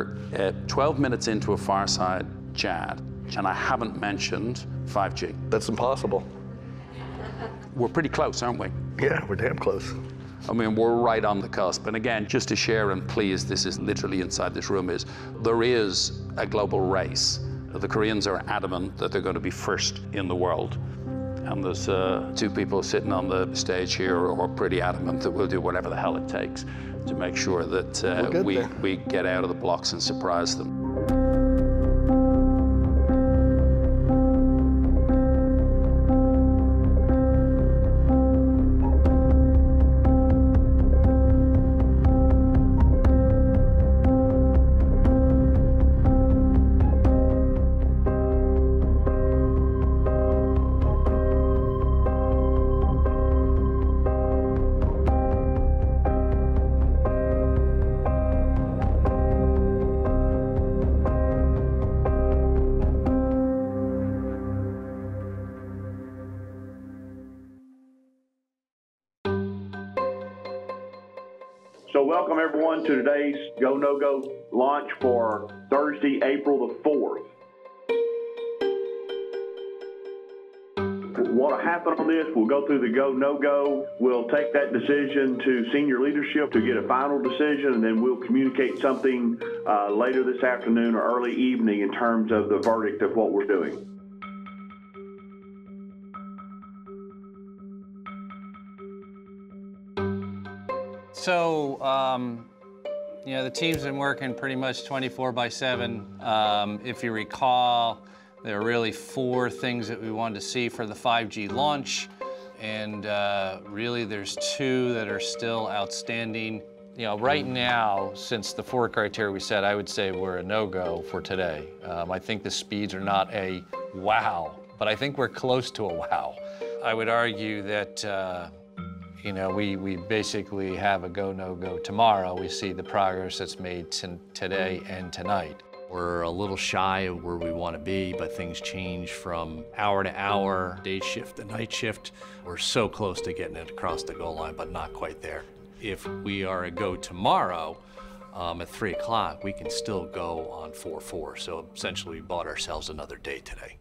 We're 12 minutes into a fireside chat, and I haven't mentioned 5G. That's impossible. We're pretty close, aren't we? Yeah, we're damn close. I mean, we're right on the cusp. And again, just to share, and please, this is literally inside this room, is there is a global race. The Koreans are adamant that they're going to be first in the world. And there's two people sitting on the stage here who are pretty adamant that we'll do whatever the hell it takes to make sure that we get out of the blocks and surprise them. So welcome everyone to today's Go No Go launch for Thursday, April the 4th. What will happen on this, we'll go through the Go No Go. We'll take that decision to senior leadership to get a final decision, and then we'll communicate something later this afternoon or early evening in terms of the verdict of what we're doing. So, you know, the team's been working pretty much 24/7. If you recall, there are really 4 things that we wanted to see for the 5G launch. And really, there's 2 that are still outstanding. You know, right now, since the 4 criteria we set, I would say we're a no-go for today. I think the speeds are not a wow, but I think we're close to a wow. I would argue that you know, we basically have a go, no go tomorrow. We see the progress that's made today and tonight. We're a little shy of where we want to be, but things change from hour to hour, day shift to night shift. We're so close to getting it across the goal line, but not quite there. If we are a go tomorrow at 3 o'clock, we can still go on 4/4. So essentially we bought ourselves another day today.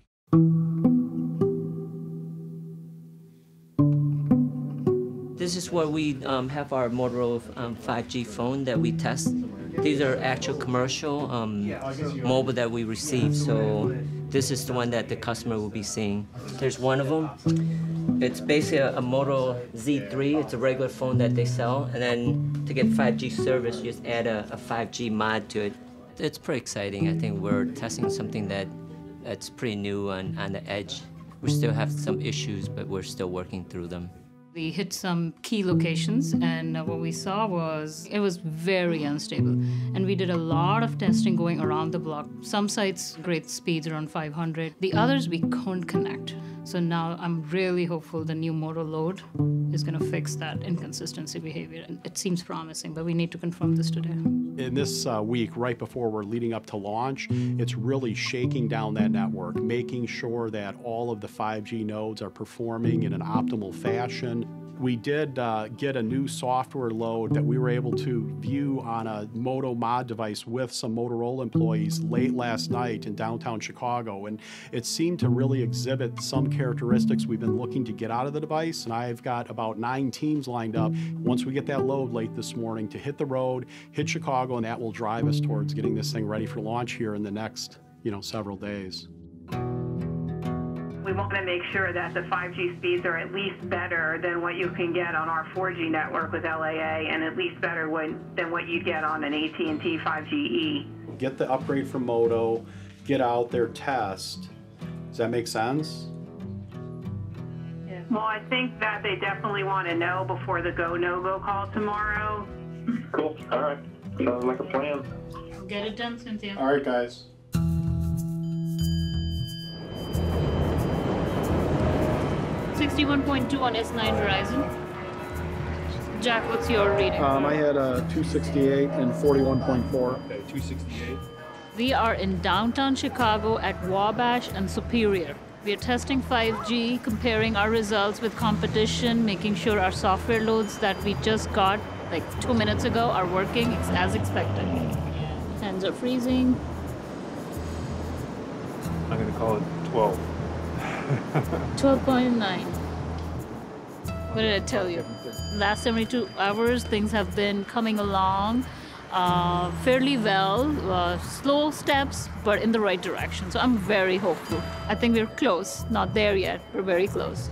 This is where we have our Motorola 5G phone that we test. These are actual commercial mobile that we receive. So this is the one that the customer will be seeing. There's one of them. It's basically a Motorola Z3. It's a regular phone that they sell. And then to get 5G service, you just add a 5G mod to it. It's pretty exciting. I think we're testing something that's pretty new on the edge. We still have some issues, but we're still working through them. We hit some key locations, and what we saw was it was very unstable. And we did a lot of testing going around the block. Some sites, great speeds around 500. The others, we couldn't connect. So now I'm really hopeful the new motor load is going to fix that inconsistency behavior. And it seems promising, but we need to confirm this today. In this week, right before we're leading up to launch, it's really shaking down that network, making sure that all of the 5G nodes are performing in an optimal fashion. We did get a new software load that we were able to view on a Moto Mod device with some Motorola employees late last night in downtown Chicago, and it seemed to really exhibit some characteristics we've been looking to get out of the device, and I've got about 9 teams lined up once we get that load late this morning to hit the road, hit Chicago, and that will drive us towards getting this thing ready for launch here in the next, several days. We want to make sure that the 5G speeds are at least better than what you can get on our 4G network with LAA, and at least better than what you get on an AT&T 5GE. Get the upgrade from Moto, get out there, test. Does that make sense? Yeah. Well, I think that they definitely want to know before the go, no-go call tomorrow. Cool. All right. Sounds like a plan. Get it done, Cynthia. All right, guys. 61.2 on S9 Verizon. Jack, what's your reading? I had a 268 and 41.4. Okay, 268. We are in downtown Chicago at Wabash and Superior. We are testing 5G, comparing our results with competition, making sure our software loads that we just got like 2 minutes ago are working as expected. hands are freezing. I'm going to call it 12. 12.9. What did I tell you? Last 72 hours, things have been coming along fairly well. Slow steps, but in the right direction. So I'm very hopeful. I think we're close. Not there yet. We're very close.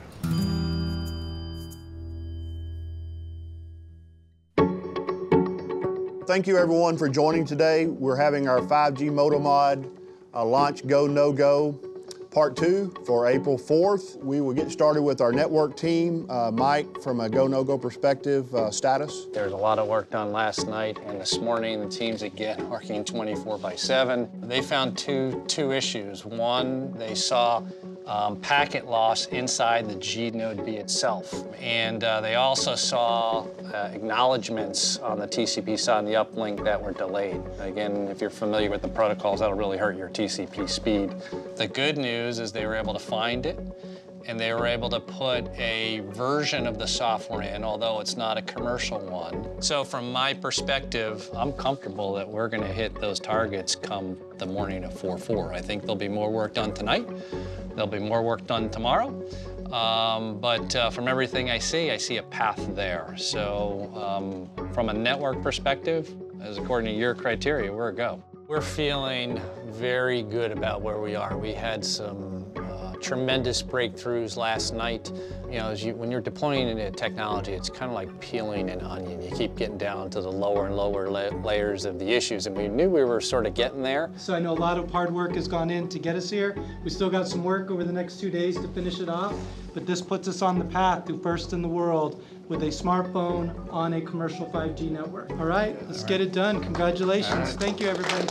Thank you, everyone, for joining today. We're having our 5G MotoMod launch Go No Go Part 2 for April 4th. We will get started with our network team. Mike, from a Go No Go perspective, status. There's a lot of work done last night and this morning. The teams again working 24/7. They found two issues. One, they saw packet loss inside the G node B itself. And they also saw acknowledgements on the TCP side and the uplink that were delayed. Again, if you're familiar with the protocols, that'll really hurt your TCP speed. The good news is they were able to find it, and they were able to put a version of the software in, although it's not a commercial one. So from my perspective, I'm comfortable that we're gonna hit those targets come the morning of 4/4. I think there'll be more work done tonight. There'll be more work done tomorrow. But from everything I see a path there. So from a network perspective, as according to your criteria, we're a go. We're feeling very good about where we are. We had some tremendous breakthroughs last night. You know, when you're deploying into technology, it's kind of like peeling an onion. You keep getting down to the lower and lower layers of the issues, and we knew we were sort of getting there. So I know a lot of hard work has gone in to get us here. We still got some work over the next 2 days to finish it off, but this puts us on the path to first in the world with a smartphone on a commercial 5G network. All right, let's get it done. Congratulations. Thank you, everybody.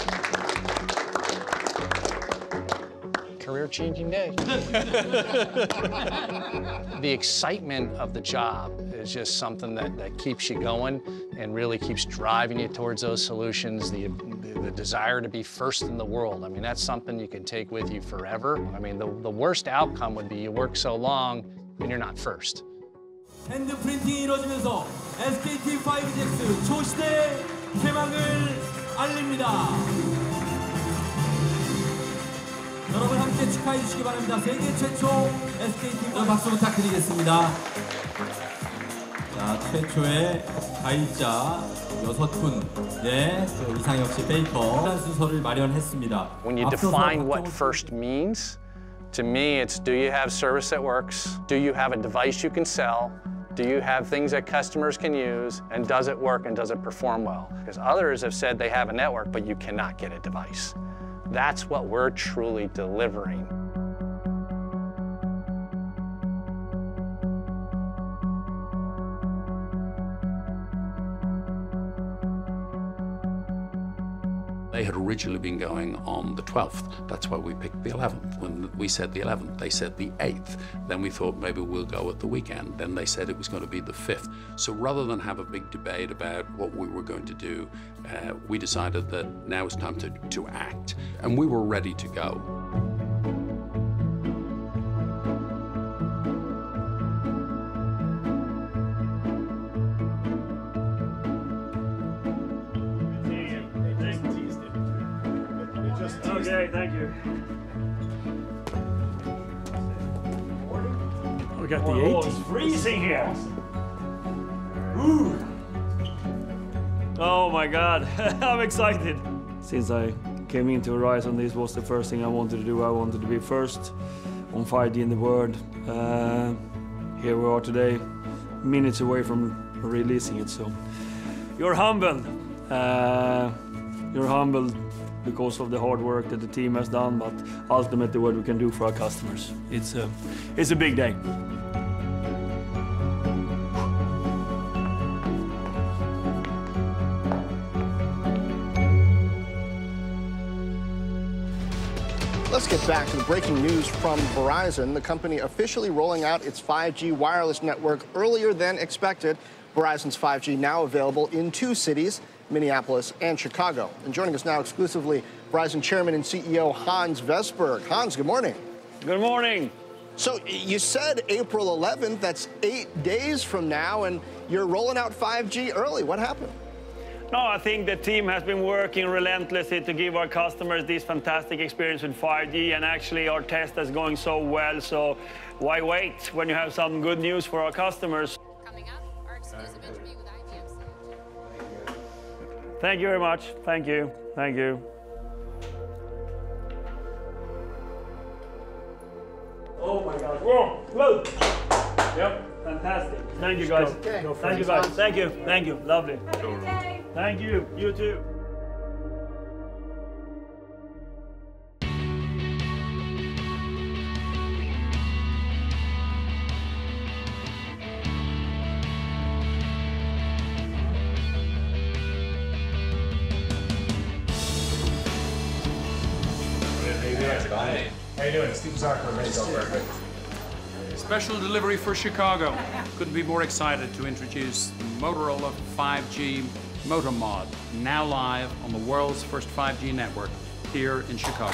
Career-changing day. The excitement of the job is just something that keeps you going and really keeps driving you towards those solutions. The desire to be first in the world. I mean, that's something you can take with you forever. I mean, the worst outcome would be you work so long and you're not first. 핸드 프린팅이 이루어지면서 SKT 5G 초시대 개막을 알립니다. 여러분 함께 축하해 주시기 바랍니다. 세계 최초 SKT 박수 부탁드리겠습니다. 자, 최초의 가입자 6분, 네, 이상 역시 베이커 순서를 마련했습니다. When you define what first means, to me it's do you have service that works? Do you have a device you can sell? Do you have things that customers can use? And does it work and does it perform well? Because others have said they have a network, but you cannot get a device. That's what we're truly delivering. They had originally been going on the 12th. That's why we picked the 11th. When we said the 11th, they said the 8th. Then we thought maybe we'll go at the weekend. Then they said it was going to be the 5th. So rather than have a big debate about what we were going to do, we decided that now it's time to act. And we were ready to go. Okay, thank you. We got the 18. It's freezing here. Ooh. Oh my God, I'm excited. Since I came into Verizon, this was the first thing I wanted to do. I wanted to be first on 5G in the world. Here we are today, minutes away from releasing it. So you're humbled. You're humbled because of the hard work that the team has done, but ultimately what we can do for our customers. It's a big day. Let's get back to the breaking news from Verizon. The company officially rolling out its 5G wireless network earlier than expected. Verizon's 5G now available in 2 cities, Minneapolis and Chicago. And joining us now exclusively, Verizon Chairman and CEO Hans Vestberg. Hans, good morning. Good morning. So you said April 11th, that's 8 days from now, and you're rolling out 5G early. What happened? No, I think the team has been working relentlessly to give our customers this fantastic experience with 5G, and actually our test is going so well, so why wait when you have some good news for our customers? Coming up, our exclusive interview with IBM. Thank you very much. Thank you. Thank you. Oh my God. Whoa, whoa. Yep, fantastic. Thank you guys. Thank you guys. Thank you. Thank you. Lovely. Thank you. You too. How you doing? Steve Zucker, Special delivery for Chicago. Couldn't be more excited to introduce the Motorola 5G Moto Mod, now live on the world's first 5G network here in Chicago.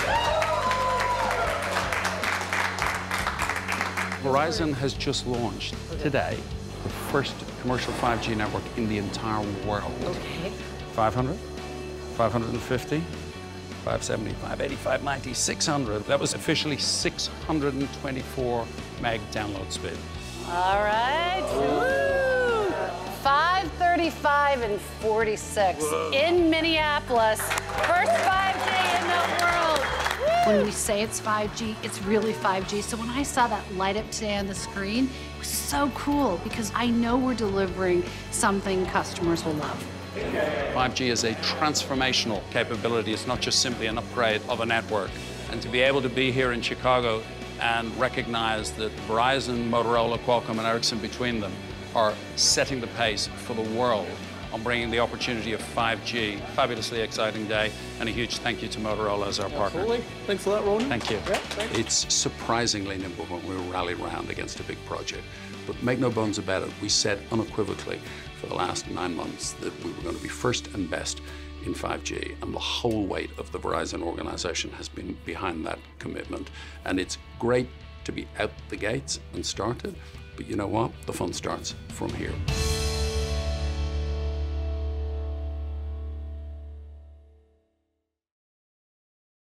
Verizon has just launched today the first commercial 5G network in the entire world. Okay. 500, 550, 570, 580, 590, 600. That was officially 624 meg download speed. All right. Woo! 535 and 46 in Minneapolis. First 5G in the world. Woo! When we say it's 5G, it's really 5G. So when I saw that light up today on the screen, it was so cool because I know we're delivering something customers will love. 5G is a transformational capability. It's not just simply an upgrade of a network. And to be able to be here in Chicago and recognize that Verizon, Motorola, Qualcomm, and Ericsson between them are setting the pace for the world on bringing the opportunity of 5G. Fabulously exciting day, and a huge thank you to Motorola as our partner. Absolutely. Thanks for that, Ronan. Thank you. Yeah, thanks. It's surprisingly nimble when we rally round against a big project. But make no bones about it, we said unequivocally for the last 9 months that we were going to be first and best in 5G, and the whole weight of the Verizon organization has been behind that commitment. And it's great to be out the gates and started, but you know what? The fun starts from here.